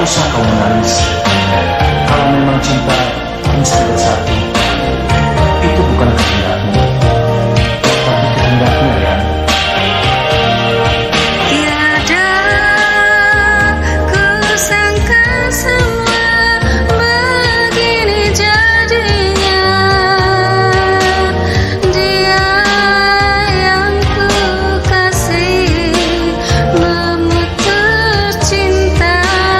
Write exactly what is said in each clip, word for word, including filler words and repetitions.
usah kau menangis. Kalau memang cinta mesti bersatu, itu bukan kehendakmu, tapi kehendaknya ya. Tiada kusangka semua begini jadinya. Dia yang ku kasih memutus cinta.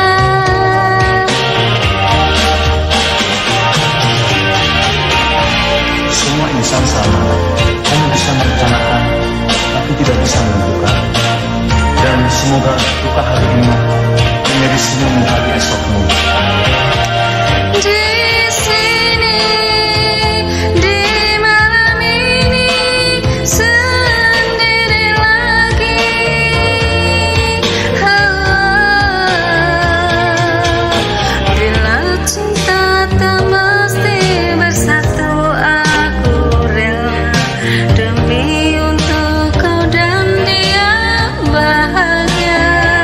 Semua insan sama, hanya bisa merencanakan, tapi tidak bisa menentukan. Dan semoga duka hari ini menjadi senyum hari esokmu. Di sini di malam ini sendiri lagi. Oh, bila cinta tak mesti bersatu, aku rela demi untuk kau dan dia bahagia.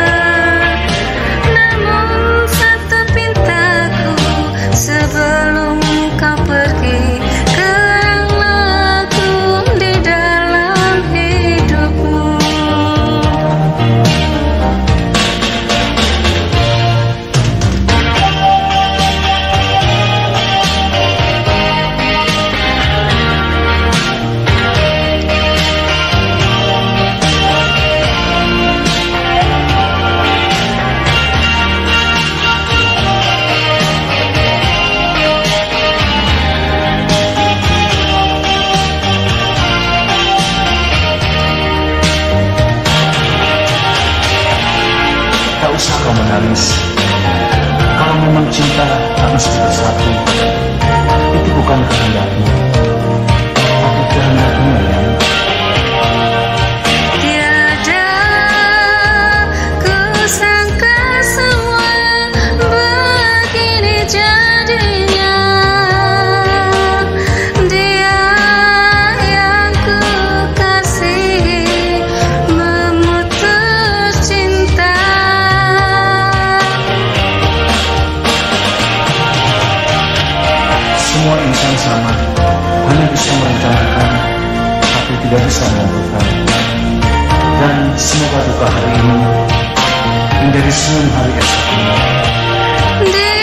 Namun satu pintaku sebelum kau pergi, kerana aku di dalam hidupmu. Tak usah kau menangis. Kalau memang cinta tak mesti bersatu, itu bukan kehendakmu, tapi kehendaknya ya. Tiada kusangka semua begini jadinya. Dia yang ku kasih memutus cinta. Semua insan sama, hanya bisa merencanakan, tapi tidak bisa menentukan. Dan semoga duka hari ini menjadi senyum hari esoknya. Di